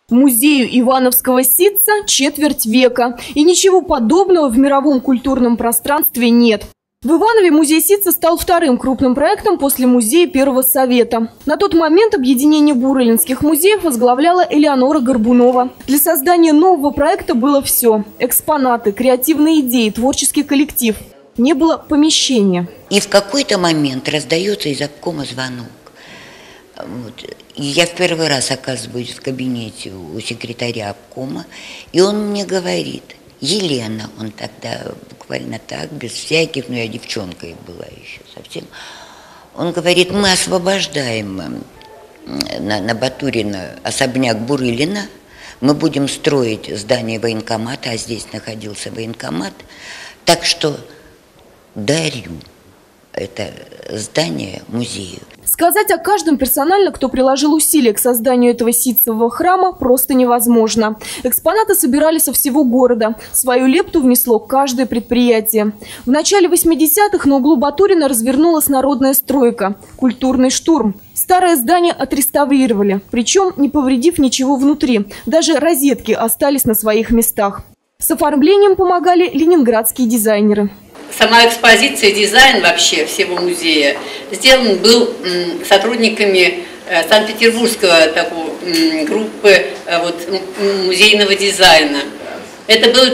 Музею ивановского ситца четверть века. И ничего подобного в мировом культурном пространстве нет. В Иванове музей ситца стал вторым крупным проектом после музея Первого Совета. На тот момент объединение бурлинских музеев возглавляла Элеонора Горбунова. Для создания нового проекта было все – экспонаты, креативные идеи, творческий коллектив. Не было помещения. И в какой-то момент раздается из обкома звонок. И я в первый раз оказываюсь в кабинете у секретаря обкома, и он мне говорит: Елена, он тогда буквально так, без всяких, я девчонкой была еще совсем, он говорит: мы освобождаем на Батурина особняк Бурылина, мы будем строить здание военкомата, а здесь находился военкомат, так что дарю это здание музею. Сказать о каждом персонально, кто приложил усилия к созданию этого ситцевого храма, просто невозможно. Экспонаты собирали со всего города. Свою лепту внесло каждое предприятие. В начале 80-х на углу Батурина развернулась народная стройка – культурный штурм. Старое здание отреставрировали, причем не повредив ничего внутри. Даже розетки остались на своих местах. С оформлением помогали ленинградские дизайнеры. Сама экспозиция, дизайн вообще всего музея сделан был сотрудниками Санкт-Петербургского группы музейного дизайна. Это было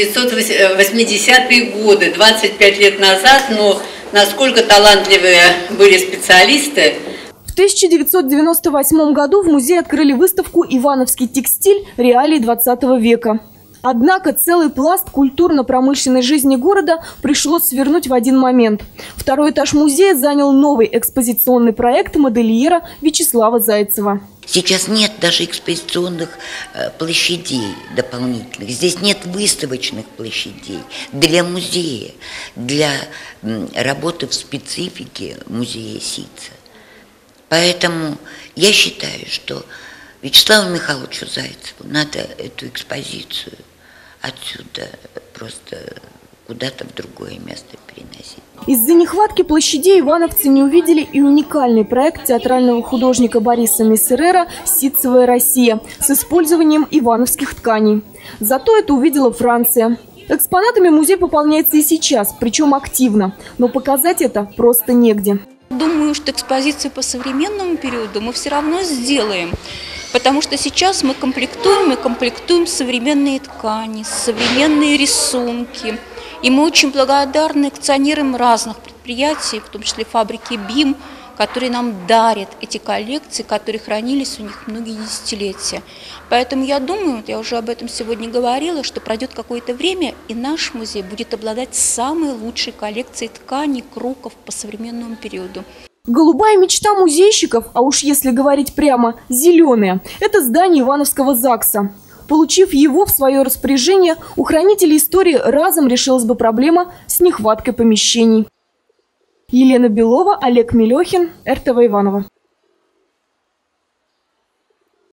1980-е годы, 25 лет назад, но насколько талантливые были специалисты. В 1998 году в музее открыли выставку «Ивановский текстиль. Реалии 20 века». Однако целый пласт культурно-промышленной жизни города пришлось свернуть в один момент. Второй этаж музея занял новый экспозиционный проект модельера Вячеслава Зайцева. Сейчас нет даже экспозиционных площадей дополнительных. Здесь нет выставочных площадей для музея, для работы в специфике музея ситца. Поэтому я считаю, что Вячеславу Михайловичу Зайцеву надо эту экспозицию отсюда просто куда-то в другое место переносить. Из-за нехватки площадей ивановцы не увидели и уникальный проект театрального художника Бориса Мессерера «Ситцевая Россия» с использованием ивановских тканей. Зато это увидела Франция. Экспонатами музей пополняется и сейчас, причем активно. Но показать это просто негде. Думаю, что экспозицию по современному периоду мы все равно сделаем. Потому что сейчас мы комплектуем современные ткани, современные рисунки. И мы очень благодарны акционерам разных предприятий, в том числе фабрики БИМ, которые нам дарят эти коллекции, которые хранились у них многие десятилетия. Поэтому я думаю, я уже об этом сегодня говорила, что пройдет какое-то время, и наш музей будет обладать самой лучшей коллекцией тканей, кроков по современному периоду. Голубая мечта музейщиков, а уж если говорить прямо, зеленая – это здание Ивановского ЗАГСа. Получив его в свое распоряжение, у хранителей истории разом решилась бы проблема с нехваткой помещений. Елена Белова, Олег Мелехин, РТВ Иваново.